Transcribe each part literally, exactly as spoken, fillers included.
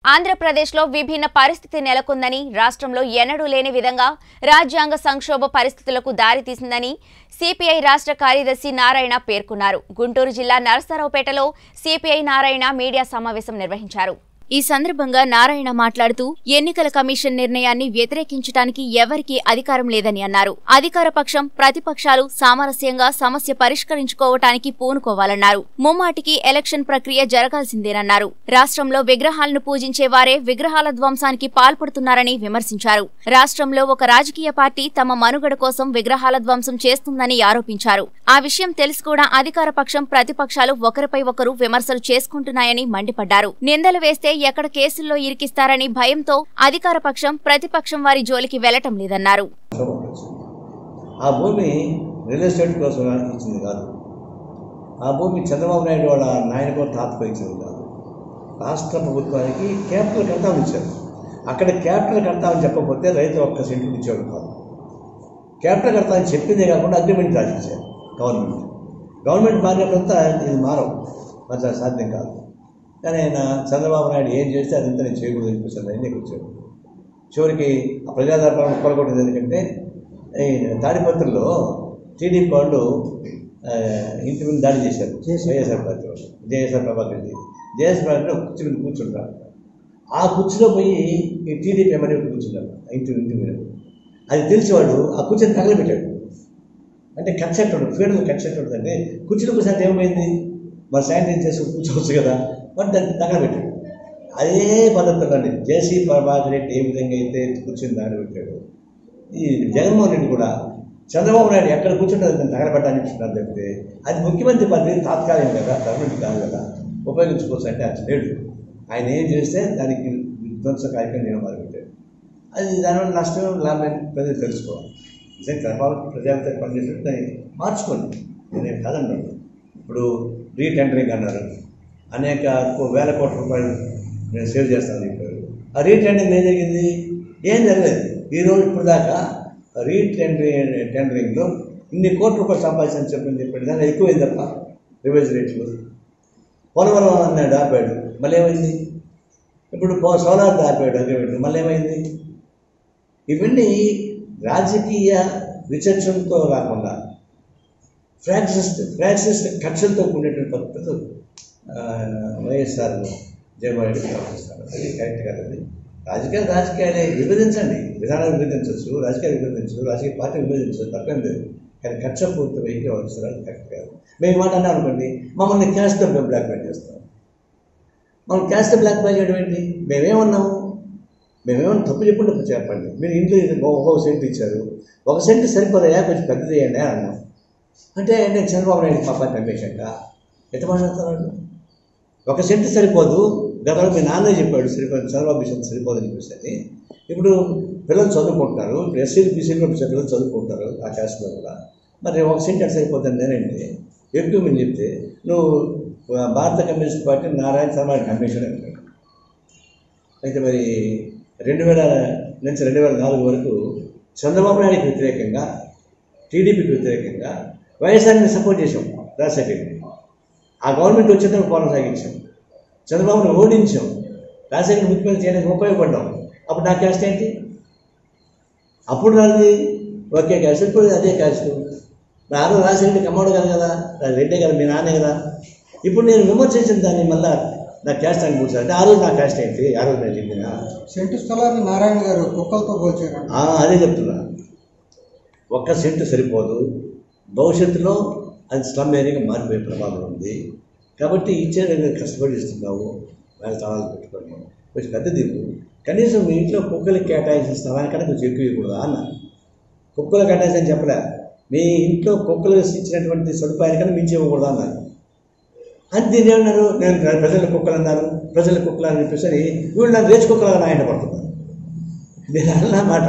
ఆంధ్రప్రదేశ్లో విభిన్న పరిస్థితి నెలకొందని, రాష్ట్రంలో ఎన్నడూ లేని విధంగా రాజ్యాంగ సంక్షోభ పరిస్థితులకు దారితీసిందని సిపిఐ రాష్ట్ర కార్యదర్శి నారాయణ పేర్కొన్నారు. గుంటూరు జిల్లా నరసరావుపేటలో సిపిఐ నారాయణ మీడియా సమావేశం నిర్వహించారు. ఈ సందర్భంగా నారాయణ మాట్లాడుతూ ఎన్నికల కమిషన్ నిర్ణయాన్ని వ్యతిరేకించడానికి ఎవరికీ అధికారం లేదని అన్నారు. అధికార పక్షం, ప్రతిపక్షాలు సామరస్యంగా సమస్య పరిష్కరించుకోవటానికి పూనుకోవాలన్నారు. ముమ్మాటికి ఎలక్షన్ ప్రక్రియ జరగాల్సిందేనన్నారు. రాష్ట్రంలో విగ్రహాలను పూజించే వారే విగ్రహాల ధ్వంసానికి పాల్పడుతున్నారని విమర్శించారు. రాష్ట్రంలో ఒక రాజకీయ పార్టీ తమ మనుగడ కోసం విగ్రహాల ధ్వంసం చేస్తుందని ఆరోపించారు. ఆ విషయం తెలిసి కూడా అధికార పక్షం, ప్రతిపక్షాలు ఒకరిపై ఒకరు విమర్శలు చేసుకుంటున్నాయని మండిపడ్డారు. నిందలు వేస్తే ఎక్కడ కేసుల్లో ఇరికిస్తారని భయంతో అధికార పక్షం, ప్రతిపక్షం వారి జోలికి వెళ్లటం లేదన్నారు. ఆ భూమి రియల్ ఎస్టేట్ కోసం ఇచ్చింది కాదు. ఆ భూమి చంద్రబాబు నాయుడు వాళ్ళ నాయనకు తాతకు ఇచ్చింది కాదు. రాష్ట్ర ప్రభుత్వానికి క్యాపిటల్ కడతామని ఇచ్చారు. అక్కడ క్యాపిటల్ కడతామని చెప్పకపోతే రైతు ఒక్క సెంటు ఇచ్చేవాడు కాదు. క్యాపిటల్ కడతామని చెప్పిందే కాకుండా అగ్రిమెంట్ రాసిచ్చారు గవర్నమెంట్. గవర్నమెంట్ మారినప్పుడంతా ఇది మారవు, మరి సాధ్యం కాదు. కానీ ఆయన చంద్రబాబు నాయుడు ఏం చేస్తే అదంతా నేను చేయకూడదు అనిపిస్తుంది. ఆయనకి వచ్చాడు. చివరికి ఆ ప్రజాదర్పణను కొలగొట్టింది. ఎందుకంటే తాడిపత్రుల్లో టీడీపీ వాళ్ళు ఇంటి మీద దాడి చేశారు. వైఎస్ఆర్ పార్టీ వాళ్ళు, జేఎస్ఆర్ ప్రభాకర్ రెడ్డి జేఎస్ఆర్ పార్టీలో కుర్చీ మీద కూర్చుంటారు. ఆ కుర్చీలో పోయి ఈ టీడీపీ ఎమ్మెల్యే కూర్చుంటారు ఇంటి ఇంటి మీద. అది తెలిసేవాడు ఆ కుర్చీని తగలబెట్టాడు. అంటే కచ్చట్టు ఫీడర్లు కచ్చట్టు అంటే కుర్చీలో కూర్చొని ఏమైంది, మరి శానిటైజ్ చేసి కూర్చోవచ్చు కదా, మరి దాన్ని తగలబెట్టాడు. అదే పద్ధతులని జేసీ ప్రభాకర్ రెడ్డి ఏ విధంగా అయితే కూర్చొని దాడి పెట్టాడు, ఈ జగన్మోహన్ రెడ్డి కూడా చంద్రబాబు నాయుడు ఎక్కడ కూర్చుంటే దాన్ని తగలబెట్టాలని చెప్తున్నారు. తప్పితే అది ముఖ్యమంత్రి పదవి తాత్కాలికం కదా, పర్మనెంట్ కాదు కదా, ఉపయోగించుకోవచ్చు అంటే అది లేడు. ఆయన ఏం చేస్తే దానికి విధ్వంస కార్యక్రమం నేను మొదలుపెట్టాడు. అది దానివల్ల నష్టం లాభం ప్రజలు తెలుసుకోవాలి. నిజంగా చంద్రబాబు ప్రజలతో పనిచేసినట్టు దాన్ని మార్చుకోండి, నేనేం కాదన్నాను. ఇప్పుడు రీటెండరింగ్ అన్నారు, అనేక వేల కోట్ల రూపాయలు నేను సేవ్ చేస్తానని చెప్పారు. ఆ రీటెండరింగ్ ఏం జరిగింది? ఏం జరగలేదు. ఈరోజు ఇప్పుడు దాకా రీటెండరింగ్ టెండరింగ్లో ఇన్ని కోట్ల రూపాయలు సంపాదించని చెప్పని చెప్పాడు. దాన్ని ఎక్కువైంది తప్ప రివైజ్ రేట్లు. పోలవరం అన్నాడు ఆపాడు, మళ్ళీ ఏమైంది? ఇప్పుడు సోలార్ ఆపాడు అగ్రిమెంట్, మళ్ళీ ఏమైంది? ఇవన్నీ రాజకీయ విచక్షణతో కాకుండా ఫ్రాక్సిస్ట్ ఫ్రాక్సిస్ట్ కక్షలతో కూడినటువంటి పద్ధతులు వైఎస్ఆర్ జగన్మోహన్ రెడ్డి ప్రవర్తిస్తారు. అది కరెక్ట్ కాదండి. రాజకీయాలు రాజకీయాలే విభజించండి, విధానాలు విభజించవచ్చు, రాజకీయాలు విభజించవచ్చు, రాజకీయ పార్టీ విభజించవచ్చు, తప్పేం లేదు. కానీ కక్ష పూర్తి వైఖరి అవసరాలు కరెక్ట్ కాదు. మేము మాట అన్నా అనుకోండి, మమ్మల్ని క్యాష్తో బ్లాక్మెయిల్ చేస్తాం. మనం క్యాష్తో బ్లాక్మెయిల్ చేయడం ఏంటి? మేమేమన్నాము? మేమేమన్నా తప్పు చెప్పుకుంటే చెప్పండి. మీరు ఇంట్లో ఒక్కొక్క సెంట్ ఇచ్చారు, ఒక సెంట్ సరిపోదయా, కొంచెం పెద్దది చేయండి అని అన్నాం. అంటే నేను చంద్రబాబు నాయుడు పాపాన్ని పంపేశాక ఎంత మాట్లాడుతున్నాడు? ఒక సెంటు సరిపోదు, గతంలో మీ నాన్నే చెప్పాడు సరిపోదు, చంద్రబాబు సెంటు సరిపోదని చెప్పేసి. ఇప్పుడు పిల్లలు చదువుకుంటున్నారు, ఇప్పుడు ఎస్సీలు బీసీలు పిల్లలు చదువుకుంటారు ఆ క్యాస్ట్లో కూడా. మరి ఒక సెంట్ ఎట్లా సరిపోతుంది నేనంటే ఎక్కువ మీరు చెప్తే నువ్వు భారత communist party Narayana Sharma commission అంటాడు. అయితే మరి రెండు వేల నుంచి రెండు వేల నాలుగు వరకు చంద్రబాబు నాయుడికి వ్యతిరేకంగా, టీడీపీకి వ్యతిరేకంగా వైఎస్ఆర్ని సపోర్ట్ చేసాం. రాజశేఖర్ రెడ్డి ఆ గవర్నమెంట్ వచ్చేటప్పుడు కొనసాగించాం, చంద్రబాబుని ఓడించాం, రాజశేఖర్ ముఖ్యమంత్రి చేయడానికి ఉపయోగపడ్డాం. అప్పుడు నా క్యాస్ట్ ఏంటి? అప్పుడు నాది ఒకే క్యాస్ట్, ఇప్పుడు అదే క్యాస్ట్. నా ఆరో రాజశేఖర్ కమ్మోడు కాదు కదా, రెడ్డే కదా, మీ నాన్నే కదా. ఇప్పుడు నేను విమర్శించిన దాన్ని మళ్ళీ నా క్యాస్ట్ అని కూర్చోాలి అంటే ఆ రోజు నా క్యాస్ట్ ఏంటి? ఆ రోజు నేను చెప్పిందా? సెంటు స్థలాన్ని నారాయణ గారు కుక్కలతో పోల్చారు. అదే చెప్తున్నా, ఒక్క సెంటు సరిపోదు, భవిష్యత్తులో అది స్లమ్ ఏరియాగా మారిపోయే ప్రమాదం ఉంది. కాబట్టి ఇచ్చే దగ్గర కష్టపడి ఇస్తున్నావు, వేల స్థలాలు పెట్టుకోండి, కొంచెం పెద్ద దిగు. కనీసం మీ ఇంట్లో కుక్కలకి కేటాయించిన స్థలానికన్నా కొంచెం ఎక్కువ ఇవ్వకూడదా అన్న. కుక్కలు కేటాయించని చెప్పలే, మీ ఇంట్లో కుక్కలు ఇచ్చినటువంటి సదుపాయానికన్నా మించి ఇవ్వకూడదా అన్నారు. అని దీన్ని ఏమన్నారు? నేను ప్రజల కుక్కలు అన్నారు, ప్రజల కుక్కలు అని చెప్పేసి వీళ్ళు నాకు రేచి కుక్కలుగా నాయన పడుతున్నారు. నేను అన్న మాట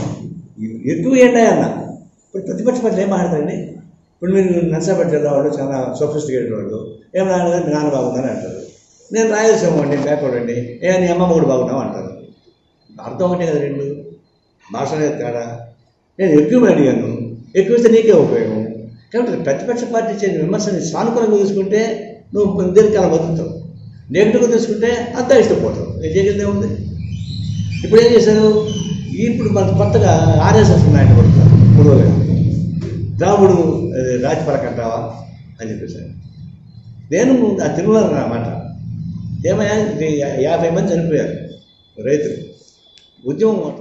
ఎక్కువ ఏంటాయి అన్న. ఇప్పుడు ప్రతిపక్ష పార్టీలు ఏం మాట్లాడతారండి? ఇప్పుడు మీరు నర్సాపేట జిల్లా వాళ్ళు చాలా సోఫిస్టికేటెడ్ వాళ్ళు, ఏం నాన్న మీ నాన్న బాగుందని అంటారు. నేను రాయలసీమ అండి, బ్యాక్వర్డ్ అండి, ఏ నీ అమ్మ మూడు బాగున్నావు అంటారు. అర్థం ఒకటే కదా, రెండు భాష అనేది తేడా. నేను ఎక్కువ అడిగాను, ఎక్కువ ఇస్తే నీకే ఉపయోగం. కాబట్టి ప్రతిపక్ష పార్టీ చేసిన విమర్శని సానుకూలంగా తీసుకుంటే నువ్వు దీర్ఘకాలం బతుకుతావు. నెగిటివ్గా తీసుకుంటే అంతా ఇష్టపోతారు. నేను చేసిందే ఉంది. ఇప్పుడు ఏం చేశారు? ఇప్పుడు మన కొత్తగా ఆర్ఎస్ఎస్ నాయకుడు పడుతున్నారు పూర్వగా రాముడు రాజపలక అంటావా అని చెప్పేసారు. నేను ఆ తిరుమల నా మాట ఏమయ్యా యాభై మంది చనిపోయారు రైతులు ఉద్యమం